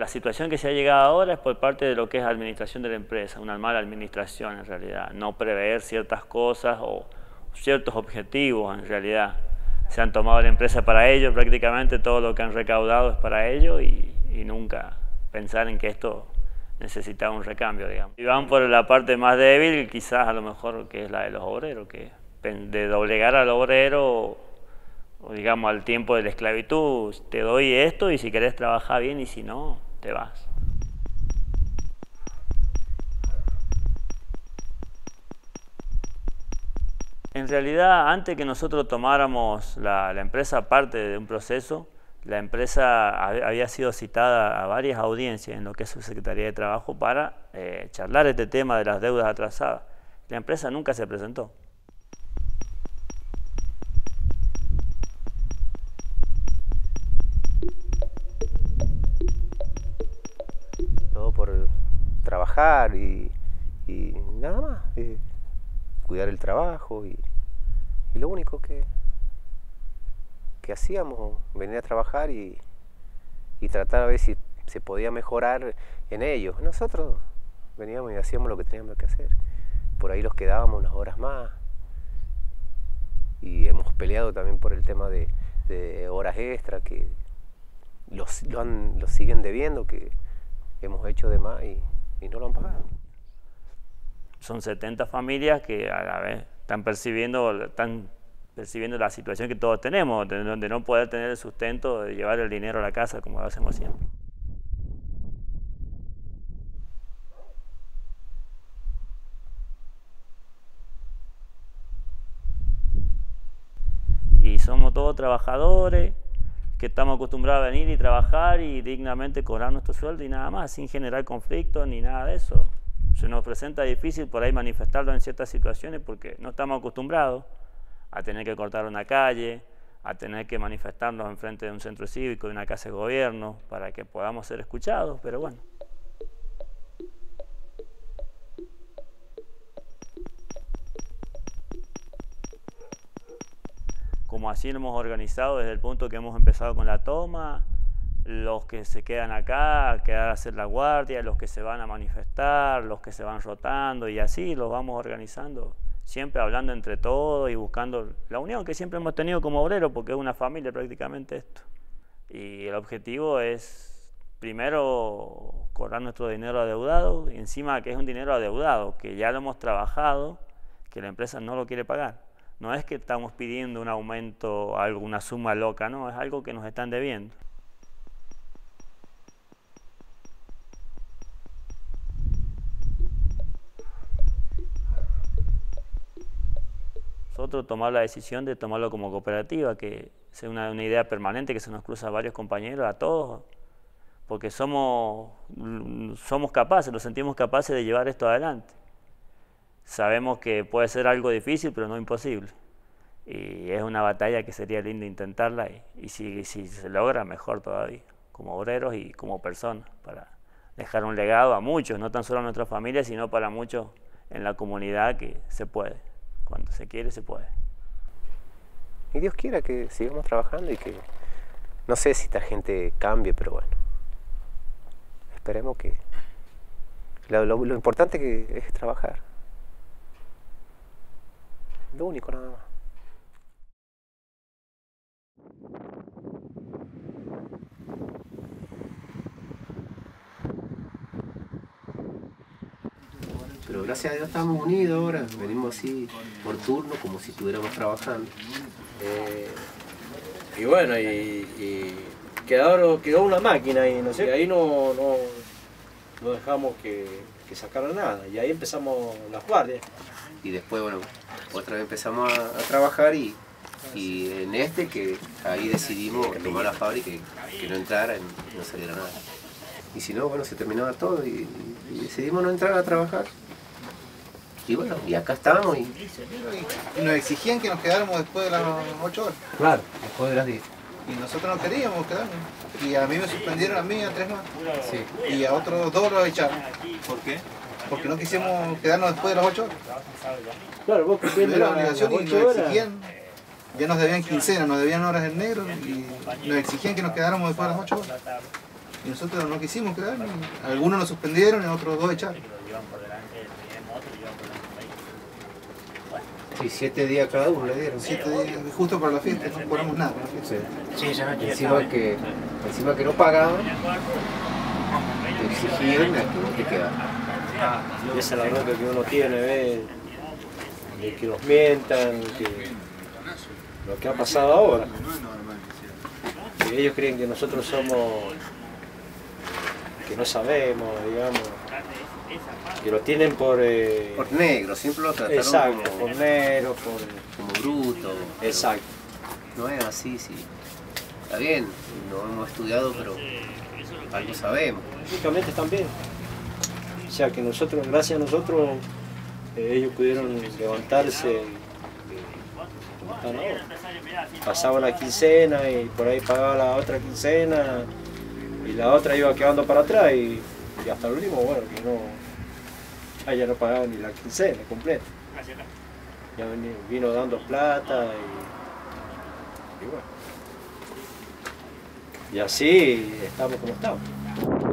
la situación que se ha llegado ahora es por parte de lo que es administración de la empresa, una mala administración en realidad, no prever ciertas cosas o ciertos objetivos en realidad. Se han tomado la empresa para ellos, prácticamente todo lo que han recaudado es para ellos y nunca pensar en que esto necesitaba un recambio, digamos. Y van por la parte más débil, quizás a lo mejor que es la de los obreros, que de doblegar al obrero o digamos al tiempo de la esclavitud, te doy esto y si querés trabajar bien y si no, te vas. En realidad, antes que nosotros tomáramos la empresa parte de un proceso, la empresa había sido citada a varias audiencias en lo que es su Secretaría de Trabajo para charlar este tema de las deudas atrasadas. La empresa nunca se presentó. Todo por trabajar y nada más. Cuidar el trabajo y lo único que hacíamos, venir a trabajar y tratar a ver si se podía mejorar en ellos. Nosotros veníamos y hacíamos lo que teníamos que hacer. Por ahí los quedábamos unas horas más y hemos peleado también por el tema de horas extra que lo siguen debiendo, que hemos hecho de más y no lo han pagado. Son 70 familias que a la vez están percibiendo la situación que todos tenemos, de no poder tener el sustento de llevar el dinero a la casa como lo hacemos siempre. Y somos todos trabajadores que estamos acostumbrados a venir y trabajar y dignamente cobrar nuestro sueldo y nada más, sin generar conflictos ni nada de eso. Se nos presenta difícil por ahí manifestarlo en ciertas situaciones porque no estamos acostumbrados a tener que cortar una calle, a tener que manifestarnos enfrente de un centro cívico, de una casa de gobierno, para que podamos ser escuchados, pero bueno. Como así lo hemos organizado desde el punto que hemos empezado con la toma, los que se quedan acá a quedar a hacer la guardia, los que se van a manifestar, los que se van rotando y así los vamos organizando, siempre hablando entre todos y buscando la unión que siempre hemos tenido como obreros, porque es una familia prácticamente esto. Y el objetivo es primero cobrar nuestro dinero adeudado y encima que es un dinero adeudado, que ya lo hemos trabajado, que la empresa no lo quiere pagar. No es que estamos pidiendo un aumento, alguna suma loca, no, es algo que nos están debiendo. Nosotros tomar la decisión de tomarlo como cooperativa, que sea una idea permanente que se nos cruza a varios compañeros, a todos, porque somos capaces, nos sentimos capaces de llevar esto adelante. Sabemos que puede ser algo difícil, pero no imposible. Y es una batalla que sería lindo intentarla y si se logra, mejor todavía, como obreros y como personas, para dejar un legado a muchos, no tan solo a nuestra familia, sino para muchos en la comunidad que se puede. Cuando se quiere, se puede. Y Dios quiera que sigamos trabajando y que no sé si esta gente cambie, pero bueno, esperemos que lo importante que es trabajar. Lo único nada más. Pero gracias a Dios estamos unidos ahora, venimos así por turno, como si estuviéramos trabajando. Y bueno, y quedó una máquina y no sé, ahí no dejamos que sacaran nada, y ahí empezamos las guardias. Y después, bueno, otra vez empezamos a trabajar y en que ahí decidimos tomar la fábrica y que no entrara y no saliera nada. Y si no, bueno, se terminaba todo y decidimos no entrar a trabajar. Y bueno, y acá estamos. Y nos exigían que nos quedáramos después de las 8 horas. Claro, después de las 10. Y nosotros no queríamos quedarnos. Y a mí me suspendieron a mí, a 3 más. Sí. Y a otros 2 los echaron. ¿Por qué? Porque no quisimos quedarnos después de las 8 horas. Claro, vos Era la obligación y nos exigían. Ya nos debían quincena, nos debían horas en negro y nos exigían que nos quedáramos después de las 8 horas. Y nosotros no quisimos quedarnos. Algunos nos suspendieron y otros 2 echaron. Sí, 7 días cada uno le dieron. 7 días, justo para la fiesta, no cobramos nada. Sí. Encima que no pagaban, te exigían a que vos te quedas. Y esa es la bronca que uno tiene, ¿ves? De que nos mientan, que lo que ha pasado ahora. Que ellos creen que nosotros somos, que no sabemos, digamos, que lo tienen por negro, siempre lo trataron exacto, como, por negro, como bruto. Exacto. No es así, sí. Está bien, no hemos estudiado, pero algo sabemos. Prácticamente están bien. O sea que nosotros, gracias a nosotros, ellos pudieron levantarse como están ahora. Pasaba la quincena y por ahí pagaba la otra quincena y la otra iba quedando para atrás y hasta el último, bueno, que no, ya no pagaban ni la quincena completa. Ya vino dando plata y bueno. Y así estamos como estamos.